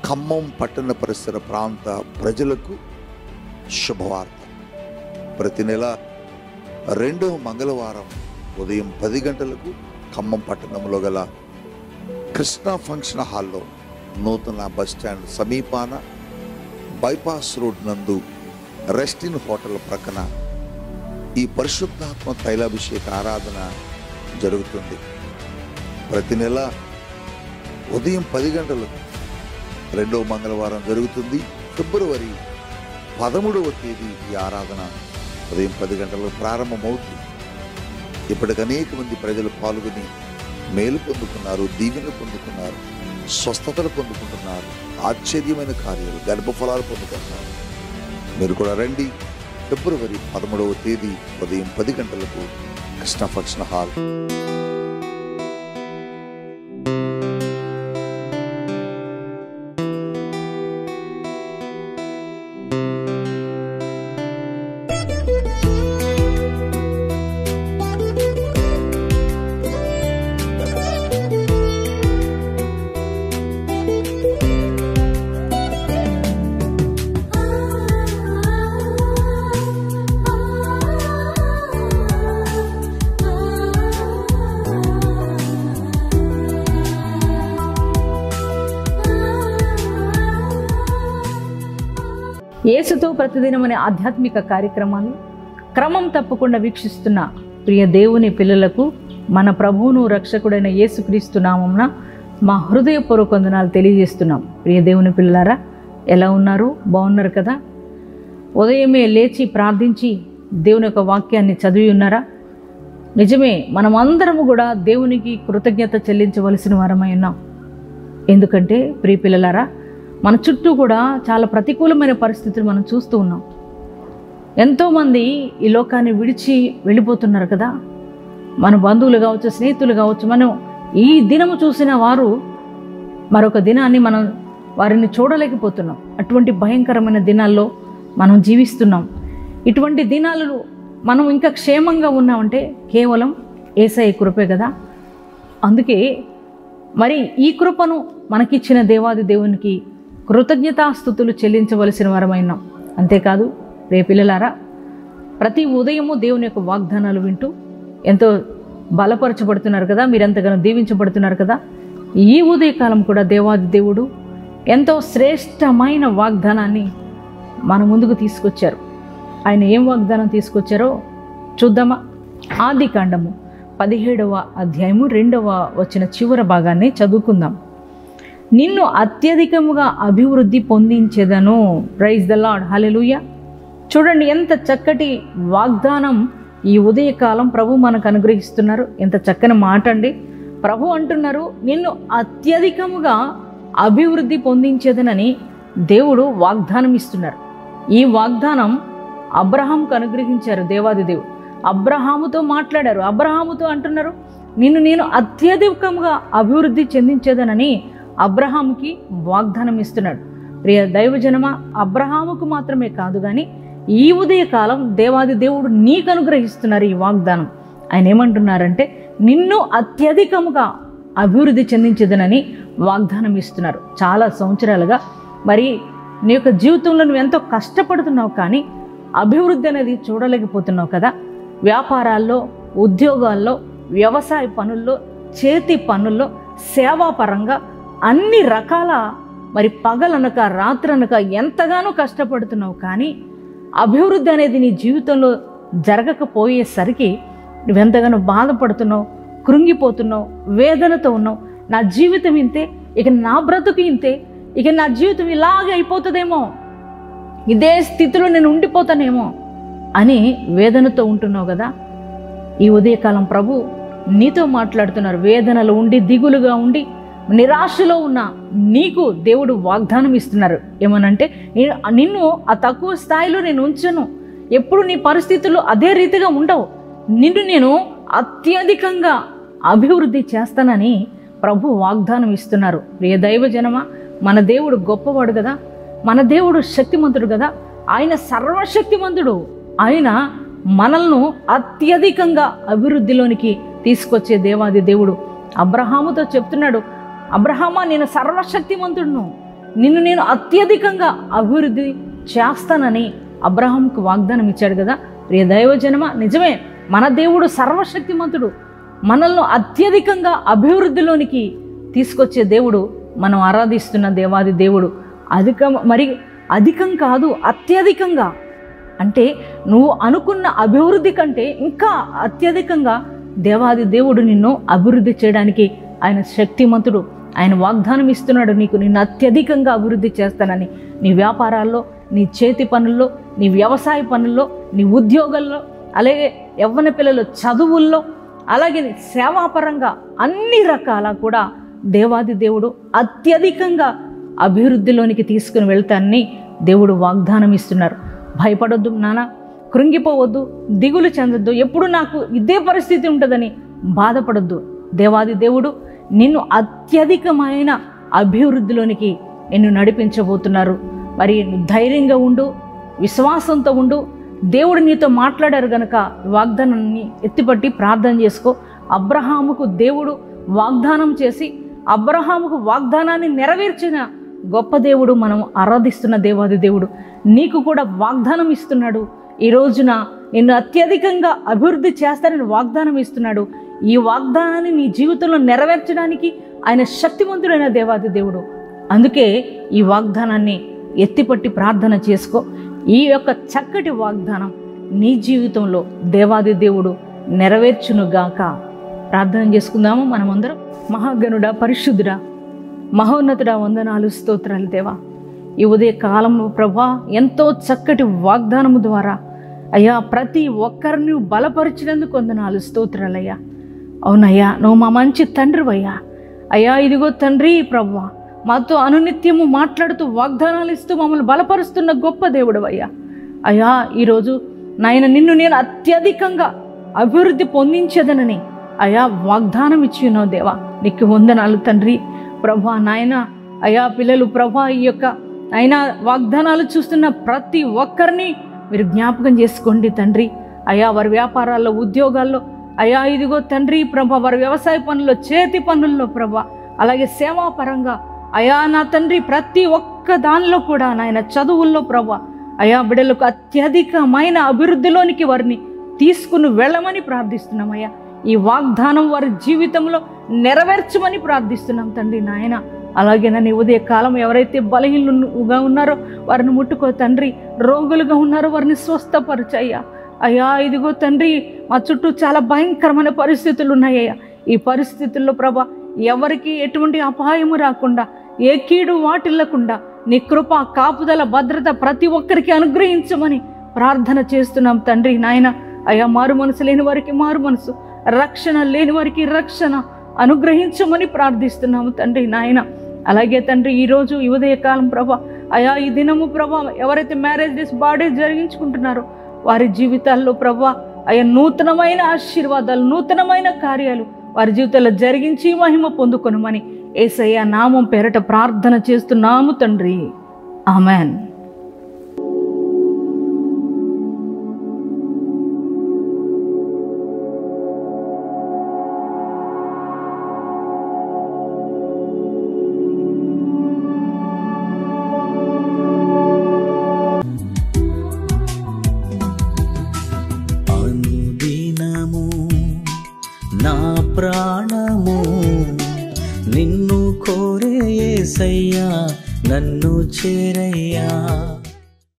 ఖమ్మం పట్టణ పరిసర ప్రాంత ప్రజలకు శుభవార్త. ప్రతి నెల 2వ మంగళవారం ఉదయం 10 గంటలకు ఖమ్మం పట్టణంలో గల కృష్ణా ఫంక్షన్ హాల్లో నూతన బస్టాండ్ సమీపాన బైపాస్ రోడ్ నందు రెస్టిన్ హోటల్ ప్రక్కన ఈ పరిశుద్ధాత్మ తైలాభిషేక ఆరాధన జరుగుతుంది. ప్రతి నెల ఉదయం 10 గంటలకు 2వ మంగళవారం జరుగుతుంది. ఫిబ్రవరి 13వ తేదీ ఈ ఆరాధన ఉదయం 10 గంటలకు ప్రారంభమవుతుంది. ఇప్పటికి అనేక మంది ప్రజలు పాల్గొని మేలు పొందుకున్నారు, దీవెన పొందుకున్నారు, స్వస్థతలు పొందుకుంటున్నారు, ఆశ్చర్యమైన కార్యాలు, గర్భఫలాలు పొందుకుంటున్నారు. మీరు కూడా రండి. ఫిబ్రవరి 13వ తేదీ ఉదయం 10 గంటలకు కృష్ణా ఫంక్షన్ హాల్. యేసుతో ప్రతిదినం అనే ఆధ్యాత్మిక కార్యక్రమాన్ని క్రమం తప్పకుండా వీక్షిస్తున్న ప్రియ దేవుని పిల్లలకు మన ప్రభువును రక్షకుడైన యేసుక్రీస్తు నామమున మా హృదయపూర్వక వందనాలు తెలియజేస్తున్నాం. ప్రియ దేవుని పిల్లలారా, ఎలా ఉన్నారు? బాగున్నారు కదా? ఉదయమే లేచి ప్రార్థించి దేవుని యొక్క వాక్యాన్ని చదివి ఉన్నారా? నిజమే, మనమందరము కూడా దేవునికి కృతజ్ఞత చెల్లించవలసిన వారమై ఉన్నాం. ఎందుకంటే ప్రియ పిల్లలారా, మన చుట్టూ కూడా చాలా ప్రతికూలమైన పరిస్థితులు మనం చూస్తూ ఉన్నాం. ఎంతోమంది ఈ లోకాన్ని విడిచి వెళ్ళిపోతున్నారు కదా. మన బంధువులు కావచ్చు, స్నేహితులు కావచ్చు, మనం ఈ దినము చూసిన వారు మరొక దినాన్ని మనం వారిని చూడలేకపోతున్నాం. అటువంటి భయంకరమైన దినాల్లో మనం జీవిస్తున్నాం. ఇటువంటి దినాలలో మనం ఇంకా క్షేమంగా ఉన్నామంటే కేవలం యేసయ్య కృపే కదా. అందుకే మరి ఈ కృపను మనకిచ్చిన దేవాది దేవునికి కృతజ్ఞతాస్తుతులు చెల్లించవలసిన వారమైనాం. అంతేకాదు రే పిల్లలారా, ప్రతి ఉదయము దేవుని యొక్క వాగ్దానాలు వింటూ ఎంతో బలపరచబడుతున్నారు కదా, మీరెంతగానో దీవించబడుతున్నారు కదా. ఈ ఉదయకాలం కూడా దేవాది దేవుడు ఎంతో శ్రేష్టమైన వాగ్దానాన్ని మన ముందుకు తీసుకొచ్చారు. ఆయన ఏం వాగ్దానం తీసుకొచ్చారో చూద్దామా? ఆదికాండము 17వ అధ్యాయము 2వ వచన చివరి భాగాన్ని చదువుకుందాం. నిన్ను అత్యధికముగా అభివృద్ధి పొందించేదను. Praise the Lord, hallelujah. చూడండి, ఎంత చక్కటి వాగ్దానం ఈ ఉదయకాలం ప్రభు మనకు అనుగ్రహిస్తున్నారు. ఎంత చక్కని మాట అండి. ప్రభు అంటున్నారు, నిన్ను అత్యధికముగా అభివృద్ధి పొందించేదనని దేవుడు వాగ్దానం ఇస్తున్నారు. ఈ వాగ్దానం అబ్రహాముకు అనుగ్రహించారు దేవాది దేవుడు. అబ్రహాముతో మాట్లాడారు. అబ్రహాముతో అంటున్నారు, నేను అత్యధికంగా అభివృద్ధి చెందించేదనని అబ్రహాముకి వాగ్దానం ఇస్తున్నాడు. ప్రియ దైవజనమా, అబ్రహాముకు మాత్రమే కాదు కానీ ఈ ఉదయకాలం దేవాది దేవుడు నీకు అనుగ్రహిస్తున్నారు ఈ వాగ్దానం. ఆయన ఏమంటున్నారంటే, నిన్ను అత్యధికముగా అభివృద్ధి చెందించేదనని వాగ్దానం ఇస్తున్నారు. చాలా సంవత్సరాలుగా మరి నీ యొక్క జీవితంలో నువ్వు ఎంతో కష్టపడుతున్నావు, కానీ అభివృద్ధి అనేది చూడలేకపోతున్నావు కదా. వ్యాపారాల్లో, ఉద్యోగాల్లో, వ్యవసాయ పనుల్లో, చేతి పనుల్లో, సేవాపరంగా అన్ని రకాల మరి పగలనక రాత్రనక ఎంతగానో కష్టపడుతున్నావు, కానీ అభివృద్ధి అనేది నీ జీవితంలో జరగకపోయేసరికి నువ్వెంతగానో బాధపడుతున్నావు, కృంగిపోతున్నావు, వేదనతో ఉన్నావు. నా జీవితం ఇంతే, ఇక నా బ్రతుకు ఇంతే, ఇక నా జీవితం ఇలాగే అయిపోతుందేమో, ఇదే స్థితిలో నేను ఉండిపోతానేమో అని వేదనతో ఉంటున్నావు కదా. ఈ ఉదయకాలం ప్రభు నీతో మాట్లాడుతున్నారు. వేదనలో ఉండి, దిగులుగా ఉండి, నిరాశలో ఉన్న నీకు దేవుడు వాగ్దానం ఇస్తున్నారు. ఏమనంటే, నిన్ను ఆ తక్కువ స్థాయిలో నేను ఉంచను. ఎప్పుడు నీ పరిస్థితులు అదే రీతిగా ఉండవు. నిన్ను నేను అత్యధికంగా అభివృద్ధి చేస్తానని ప్రభు వాగ్దానం ఇస్తున్నారు. ప్రియ దైవజనమా, మన దేవుడు గొప్పవాడు కదా, మన దేవుడు శక్తిమంతుడు కదా. ఆయన సర్వశక్తిమంతుడు. ఆయన మనల్ని అత్యధికంగా అభివృద్ధిలోనికి తీసుకొచ్చే దేవాది దేవుడు. అబ్రహాముతో చెప్తున్నాడు, అబ్రహామా, నేను సర్వశక్తిమంతుడును, నిన్ను నేను అత్యధికంగా అభివృద్ధి చేస్తానని అబ్రహాంకు వాగ్దానం ఇచ్చాడు కదా. ప్రియ దైవజనమ, నిజమే, మన దేవుడు సర్వశక్తిమంతుడు. మనల్ని అత్యధికంగా అభివృద్ధిలోనికి తీసుకొచ్చే దేవుడు మనం ఆరాధిస్తున్న దేవాది దేవుడు. అధికం కాదు, అత్యధికంగా. అంటే నువ్వు అనుకున్న అభివృద్ధి కంటే ఇంకా అత్యధికంగా దేవాది దేవుడు నిన్ను అభివృద్ధి చేయడానికి ఆయన శక్తిమంతుడు. ఆయన వాగ్దానం ఇస్తున్నాడు, నిన్ను అత్యధికంగా అభివృద్ధి చేస్తానని. నీ వ్యాపారాల్లో, నీ చేతి పనుల్లో, నీ వ్యవసాయ పనుల్లో, నీ ఉద్యోగాల్లో, అలాగే యవ్వన పిల్లల చదువుల్లో, అలాగే సేవాపరంగా అన్ని రకాల కూడా దేవాది దేవుడు అత్యధికంగా అభివృద్ధిలోనికి తీసుకుని వెళ్తానని దేవుడు వాగ్దానం ఇస్తున్నారు. భయపడొద్దు నాన్న, కృంగిపోవద్దు, దిగులు చెందొద్దు, ఎప్పుడు నాకు ఇదే పరిస్థితి ఉంటుందని బాధపడొద్దు. దేవాది దేవుడు నిన్ను అత్యధికమైన అభివృద్ధిలోనికి నిన్ను నడిపించబోతున్నారు. మరి ధైర్యంగా ఉండు, విశ్వాసంతో ఉండు. దేవుడు నీతో మాట్లాడారు గనక వాగ్దానాన్ని ఎత్తిపట్టి ప్రార్థన చేసుకో. అబ్రహాముకు దేవుడు వాగ్దానం చేసి అబ్రహాముకు వాగ్దానాన్ని నెరవేర్చిన గొప్ప దేవుడు మనం ఆరాధిస్తున్న దేవాది దేవుడు. నీకు కూడా వాగ్దానం ఇస్తున్నాడు. ఈ రోజున నిన్ను అత్యధికంగా అభివృద్ధి చేస్తానని వాగ్దానం ఇస్తున్నాడు. ఈ వాగ్దానాన్ని నీ జీవితంలో నెరవేర్చడానికి ఆయన శక్తివంతుడైన దేవాది దేవుడు. అందుకే ఈ వాగ్దానాన్ని ఎత్తిపట్టి ప్రార్థన చేసుకో. ఈ యొక్క చక్కటి వాగ్దానం నీ జీవితంలో దేవాది దేవుడు నెరవేర్చునుగాక. ప్రార్థన చేసుకుందాము మనమందరం. మహాగణుడా, పరిశుద్ధుడా, మహోన్నతుడా, వందనాలు, స్తోత్రాలు దేవా. ఈ ఉదయ కాలంలో ప్రభా ఎంతో చక్కటి వాగ్దానము ద్వారా అయ్యా ప్రతి ఒక్కరిని బలపరిచినందుకు వందనాలు, స్తోత్రాలయ్యా. అవునయ్యా, నువ్వు మా మంచి తండ్రివయ్యా. అయ్యా ఇదిగో తండ్రి ప్రభా, మాతో అనునిత్యము మాట్లాడుతూ వాగ్దానాలు ఇస్తూ మమ్మల్ని బలపరుస్తున్న గొప్ప దేవుడు అయ్యా. అయ్యా ఈరోజు నాయన నిన్ను నేను అత్యధికంగా అభివృద్ధి పొందించేదనని అయ్యా వాగ్దానం ఇచ్చి ఉన్నావు దేవా. నీకు వందనాలు తండ్రి ప్రభా. నాయన అయ్యా పిల్లలు ప్రభా ఈ యొక్క అయినా వాగ్దానాలు చూస్తున్న ప్రతి ఒక్కరిని మీరు జ్ఞాపకం చేసుకోండి తండ్రి. అయ్యా వారి వ్యాపారాల్లో, ఉద్యోగాల్లో, అయ్యా ఇదిగో తండ్రి ప్రభా వారి వ్యవసాయ పనుల్లో, చేతి పనుల్లో ప్రభా, అలాగే సేవాపరంగా అయ్యా నా తండ్రి ప్రతి ఒక్క దానిలో కూడా నాయన చదువుల్లో ప్రభా అయ్యా బిడ్డలకు అత్యధికమైన అభివృద్ధిలోనికి వారిని తీసుకుని వెళ్ళమని ప్రార్థిస్తున్నామయ్యా. ఈ వాగ్దానం వారి జీవితంలో నెరవేర్చమని ప్రార్థిస్తున్నాం తండ్రి నాయన. అలాగే నన్ను ఉదయ కాలం ఎవరైతే బలహీనులుగా ఉన్నారో వారిని ముట్టుకో తండ్రి. రోగులుగా ఉన్నారో వారిని స్వస్థపరచయ్యా. అయ్యా ఇదిగో తండ్రి మా చుట్టూ చాలా భయంకరమైన పరిస్థితులు ఉన్నాయ్యా. ఈ పరిస్థితుల్లో ప్రభా ఎవరికి ఎటువంటి అపాయము రాకుండా, ఏ కీడు వాటిల్లకుండా నీ కృప, కాపుదల, భద్రత ప్రతి ఒక్కరికి అనుగ్రహించమని ప్రార్థన చేస్తున్నాం తండ్రి నాయన. అయ్యా మారు మనసు లేని వారికి మారు మనసు, రక్షణ లేని వారికి రక్షణ అనుగ్రహించమని ప్రార్థిస్తున్నాము తండ్రి నాయన. అలాగే తండ్రి ఈరోజు ఈ ఉదయకాలం ప్రభా అయా ఈ దినము ప్రభా ఎవరైతే మ్యారేజ్ డేస్, బర్త్డే జరిగించుకుంటున్నారో వారి జీవితాల్లో ప్రభా అయ్యా నూతనమైన ఆశీర్వాదాలు, నూతనమైన కార్యాలు వారి జీవితాల్లో జరిగించి మహిమ పొందుకొనుమని యేసయ్య నామం పేరట ప్రార్థన చేస్తున్నాము తండ్రి. ఆమెన్. నా ప్రాణము నిన్ను కోరే యేసయ్యా, నన్ను చేరయ్యా.